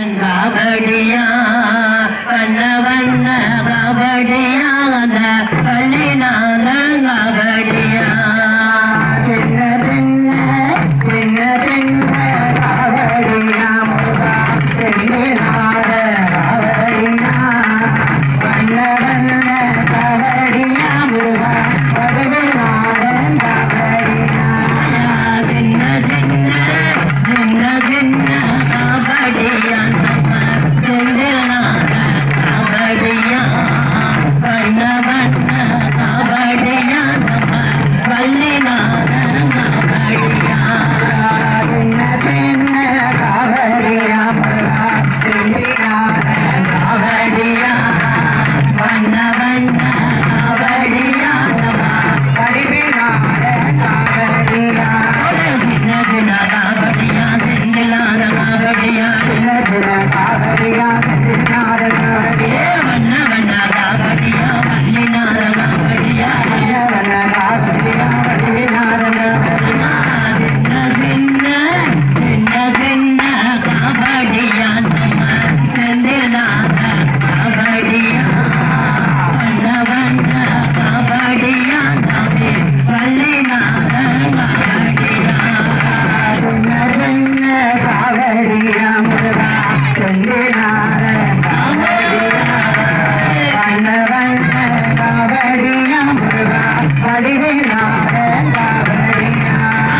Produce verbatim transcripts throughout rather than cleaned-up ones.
காவடியா வண்ண வண்ண காவடியா அந்த பள்ளிநாத காவடியா சின்ன சின்ன சின்ன சின்ன காவடியா முருகா செல்லிநாத காவடியா வண்ண வண்ண காவடியா முருகா பகவநாத காவடியா சின்ன சின்ன சின்ன சின்ன காவடியா நம்ம செல்லிநாத காவடியா வண்ண வண்ண காவடியா நம்ம பள்ளிநாத காவடியா சின்ன சின்ன காவடியா முருகா செல்லிநாத காவடியா வண்ண வண்ண காவடியா நம்ம பள்ளிநாத காவடியா சின்ன சின்ன காவடியா செல்லிநாத காவடியா சின்ன சின்ன காவடியா செல்லிநாத காவடியா வண்ண வண்ண காவடியா பள்ளிநாத காவடியா வண்ண வண்ண காவடியா பள்ளிநாத காவடியா சின்ன சின்ன சின்ன சின்ன காவடியா நம்ம செல்லிநாத காவடியா வண்ண வண்ண காவடியா நம்ம பள்ளிநாத காவடியா சின்ன சின்ன காவடியா முருகா செல்லிநாத காவடியா வண்ண வண்ண காவடியா முருகா பள்ளிநாத காவடியா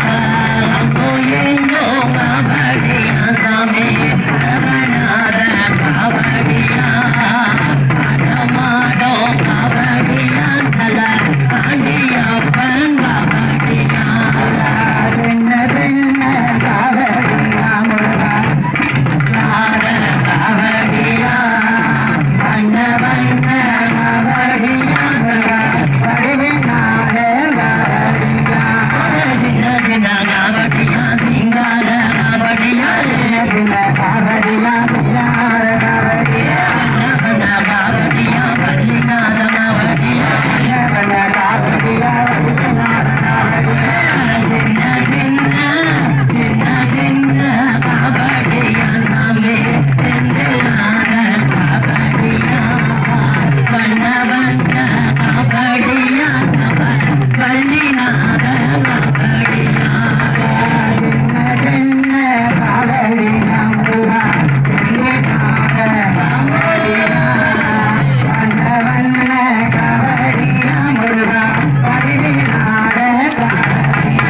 எங்கோ காவடியா சாமி பகவநாத காவடியா அடமாடோ காவடியா தல பாண்டியப்பன் காவடியா சின்ன சின்ன காவடியா முருகா நாத காவடியா வண்ண வண்ண காவடியா முருகா பகவநாத காவடியா சின்ன சின்ன காவடியா சிங்கார காவடியா சின்ன சின்ன காவடியா சிங்கார காவடியா வண்ண வண்ண காவடியா பள்ளிநாத காவடியா வண்ண வண்ண காவடியா பள்ளிநாத காவடியா சின்ன சின்ன சின்ன சின்ன காவடியா சாமி செந்தில்நாத காவடியா வண்ண வண்ண காவடியா நம்ம பள்ளிநாத காவடியா சின்ன சின்ன காவடியா முருகா செந்தில்நாத காவடியா வண்ண வண்ண காவடியா முருகா பள்ளிநாத காவடியா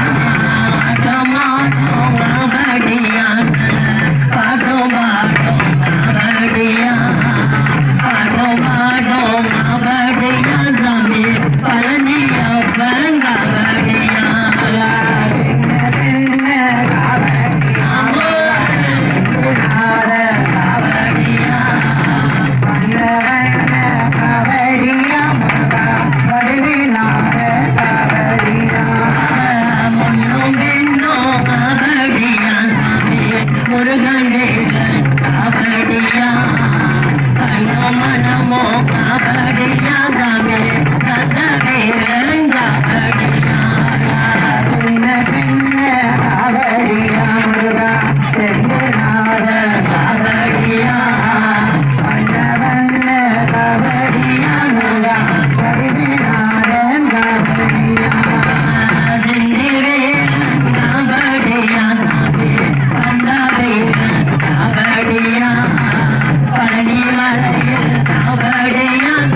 ஆட்டமாட்டோ காவடியா பாட்டோ பாட்டோ காவடியா பாட்டோ பாட்டோ காவடியா சாமி பழனியப்பன் காவடியா சின்ன சின்ன காவடியா செந்தில்நாத காவடியா வண்ண வண்ண காவடியா முருகா பகவநாத காவடியா முன்னும் பின்னும் காவடியா சாமி முருகண்டேவன் காவடியா கண்ணோ மனமோ காவடியா சாமி கந்தவேலன் காவடியா சின்ன சின்ன காவடியா முருகா செந்தில்நாத காவடியா வண்ண வண்ண காவடியா முருகா பகவநாதன் காவடியா செந்தில்வேலன் காவடியா சாமி கந்தவேலன் காவடியா பழனிமலையில் காவடியா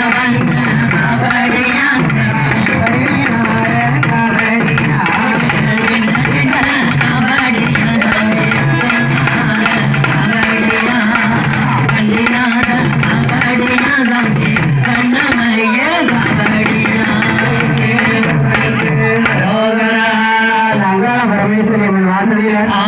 பரமேஸ்வரி வாசலில்